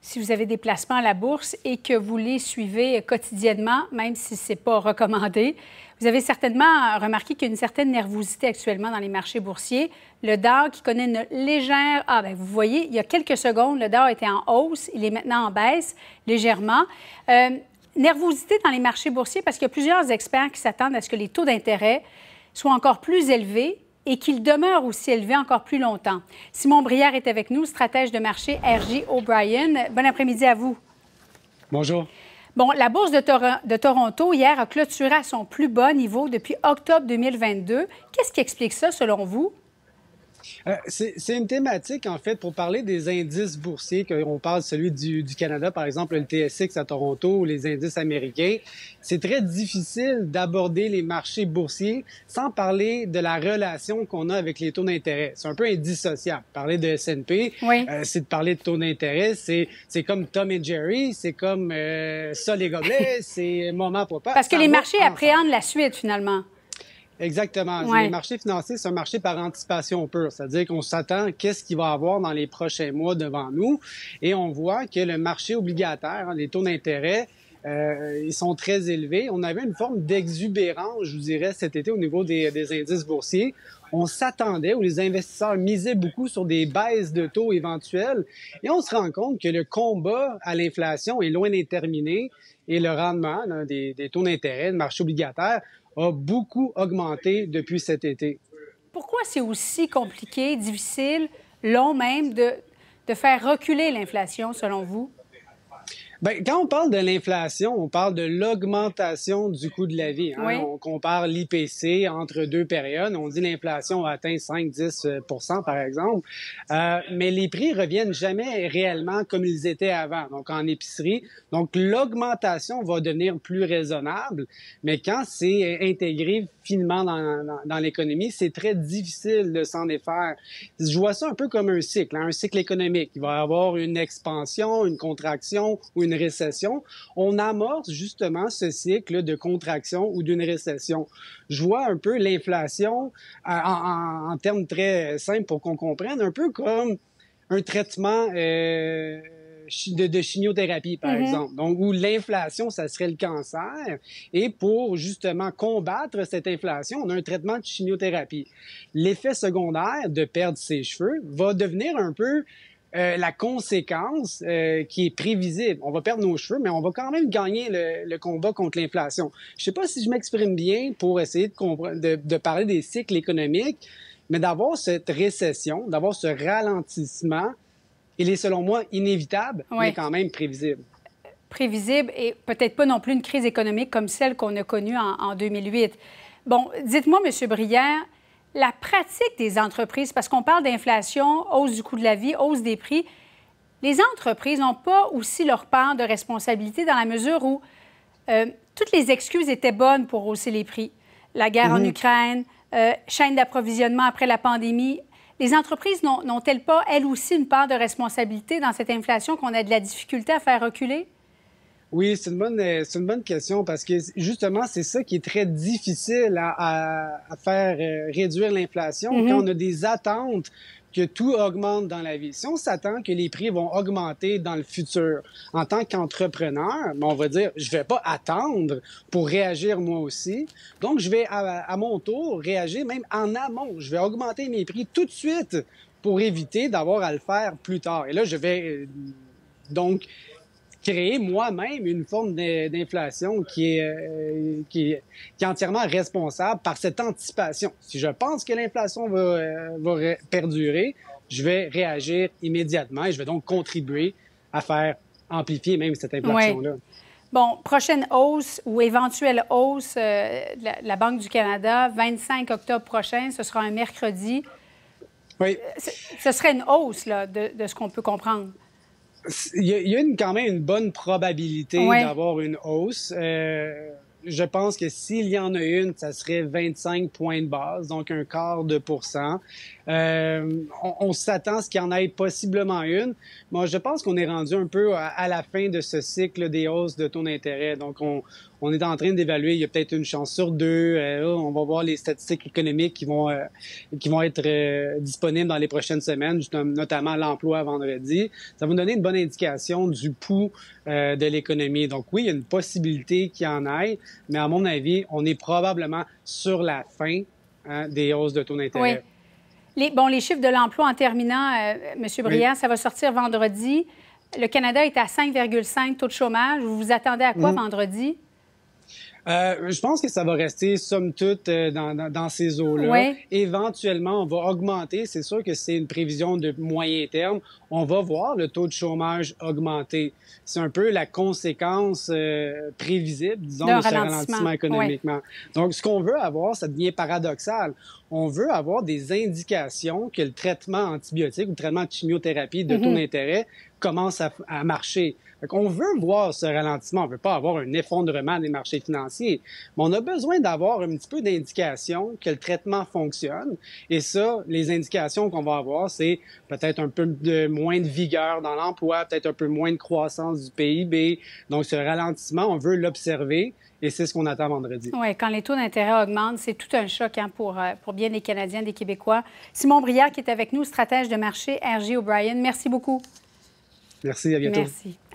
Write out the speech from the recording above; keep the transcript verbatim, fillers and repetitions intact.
si vous avez des placements à la bourse et que vous les suivez quotidiennement, même si ce n'est pas recommandé, vous avez certainement remarqué qu'il y a une certaine nervosité actuellement dans les marchés boursiers. Le Dow qui connaît une légère... Ah, bien, vous voyez, il y a quelques secondes, le Dow était en hausse. Il est maintenant en baisse, légèrement. Euh, nervosité dans les marchés boursiers parce qu'il y a plusieurs experts qui s'attendent à ce que les taux d'intérêt soient encore plus élevés et qu'ils demeurent aussi élevés encore plus longtemps. Simon Brière est avec nous, stratège de marché R J O'Brien. Bon après-midi à vous. Bonjour. Bon, la bourse de, Tor de Toronto, hier, a clôturé à son plus bas niveau depuis octobre deux mille vingt-deux. Qu'est-ce qui explique ça, selon vous? Euh, c'est une thématique, en fait, pour parler des indices boursiers, qu'on parle celui du, du Canada, par exemple, le T S X à Toronto ou les indices américains. C'est très difficile d'aborder les marchés boursiers sans parler de la relation qu'on a avec les taux d'intérêt. C'est un peu indissociable. Parler de S and P, oui. euh, c'est de parler de taux d'intérêt. C'est comme Tom et Jerry, c'est comme euh, ça les gobelets, c'est Maman Papa. Parce que les marchés appréhendent la suite, finalement. Exactement. Ouais. Les marchés financiers, c'est un marché par anticipation pure. C'est-à-dire qu'on s'attend qu'est-ce qu'il va y avoir dans les prochains mois devant nous. Et on voit que le marché obligataire, hein, les taux d'intérêt, euh, ils sont très élevés. On avait une forme d'exubérance, je vous dirais, cet été au niveau des, des indices boursiers. On s'attendait, où les investisseurs misaient beaucoup sur des baisses de taux éventuelles. Et on se rend compte que le combat à l'inflation est loin d'être terminé. Et le rendement là, des, des taux d'intérêt, le marché obligataire, a beaucoup augmenté depuis cet été. Pourquoi c'est aussi compliqué, difficile, long même, de, de faire reculer l'inflation, selon vous? Bien, quand on parle de l'inflation, on parle de l'augmentation du coût de la vie. Hein? Oui. On compare l'I P C entre deux périodes. On dit l'inflation a atteint cinq à dix pour cent, par exemple. Euh, mais les prix reviennent jamais réellement comme ils étaient avant, donc en épicerie. Donc, l'augmentation va devenir plus raisonnable. Mais quand c'est intégré finement dans, dans, dans l'économie, c'est très difficile de s'en défaire. Je vois ça un peu comme un cycle, hein? Un cycle économique. Il va y avoir une expansion, une contraction ou une récession. On amorce justement ce cycle de contraction ou d'une récession. Je vois un peu l'inflation en, en, en termes très simples pour qu'on comprenne, un peu comme un traitement euh, de, de chimiothérapie, par mm-hmm. exemple. Donc, où l'inflation, ça serait le cancer. Et pour justement combattre cette inflation, on a un traitement de chimiothérapie. L'effet secondaire de perdre ses cheveux va devenir un peu Euh, la conséquence euh, qui est prévisible. On va perdre nos cheveux, mais on va quand même gagner le, le combat contre l'inflation. Je sais pas si je m'exprime bien pour essayer de, de, de parler des cycles économiques, mais d'avoir cette récession, d'avoir ce ralentissement, il est selon moi inévitable, oui. mais quand même prévisible. Prévisible et peut-être pas non plus une crise économique comme celle qu'on a connue en, en deux mille huit. Bon, dites-moi, M. Brière, la pratique des entreprises, parce qu'on parle d'inflation, hausse du coût de la vie, hausse des prix, les entreprises n'ont pas aussi leur part de responsabilité dans la mesure où euh, toutes les excuses étaient bonnes pour hausser les prix. La guerre mm-hmm. en Ukraine, euh, chaîne d'approvisionnement après la pandémie. Les entreprises n'ont-elles pas, elles aussi, une part de responsabilité dans cette inflation qu'on a de la difficulté à faire reculer? Oui, c'est une bonne, c'est une bonne question parce que justement, c'est ça qui est très difficile à, à, à faire réduire l'inflation mm-hmm. quand on a des attentes que tout augmente dans la vie. Si on s'attend que les prix vont augmenter dans le futur, en tant qu'entrepreneur, on va dire, je vais pas attendre pour réagir moi aussi. Donc, je vais à, à mon tour réagir même en amont. Je vais augmenter mes prix tout de suite pour éviter d'avoir à le faire plus tard. Et là, je vais euh, donc créer moi-même une forme d'inflation qui est, euh, qui, est, qui est entièrement responsable par cette anticipation. Si je pense que l'inflation va, euh, va perdurer, je vais réagir immédiatement et je vais donc contribuer à faire amplifier même cette inflation-là. Oui. Bon, prochaine hausse ou éventuelle hausse euh, de la, la Banque du Canada, vingt-cinq octobre prochain, ce sera un mercredi. Oui. Ce serait une hausse là, de, de ce qu'on peut comprendre. Il y a, il y a une, quand même une bonne probabilité ouais. d'avoir une hausse. Euh, je pense que s'il y en a une, ça serait vingt-cinq points de base, donc un quart de pour cent. Euh, on on s'attend à ce qu'il y en ait possiblement une. Moi, je pense qu'on est rendu un peu à, à la fin de ce cycle des hausses de taux d'intérêt. Donc, on, on est en train d'évaluer, il y a peut-être une chance sur deux. Euh, on va voir les statistiques économiques qui vont euh, qui vont être euh, disponibles dans les prochaines semaines, notamment l'emploi vendredi. Ça va nous donner une bonne indication du pouls euh, de l'économie. Donc oui, il y a une possibilité qu'il y en ait, mais à mon avis, on est probablement sur la fin hein, des hausses de taux d'intérêt. Oui. Les, bon, les chiffres de l'emploi en terminant, euh, M. Brillant, oui. Ça va sortir vendredi. Le Canada est à cinq virgule cinq taux de chômage. Vous vous attendez à quoi mmh. vendredi? Euh, je pense que ça va rester, somme toute, euh, dans, dans, dans ces eaux-là. Ouais. Éventuellement, on va augmenter. C'est sûr que c'est une prévision de moyen terme. On va voir le taux de chômage augmenter. C'est un peu la conséquence euh, prévisible, disons, de ce ralentissement, ralentissement économiquement. Ouais. Donc, ce qu'on veut avoir, ça devient paradoxal. On veut avoir des indications que le traitement antibiotique ou le traitement de chimiothérapie de mm-hmm. taux d'intérêt commence à, à marcher. Donc, on veut voir ce ralentissement. On veut pas avoir un effondrement des marchés financiers, mais on a besoin d'avoir un petit peu d'indications que le traitement fonctionne. Et ça, les indications qu'on va avoir, c'est peut-être un peu de moins de vigueur dans l'emploi, peut-être un peu moins de croissance du P I B. Donc, ce ralentissement, on veut l'observer. Et c'est ce qu'on attend vendredi. Oui, quand les taux d'intérêt augmentent, c'est tout un choc hein, pour, pour bien des Canadiens, des Québécois. Simon Briard qui est avec nous, stratège de marché R J O'Brien. Merci beaucoup. Merci, à bientôt. Merci.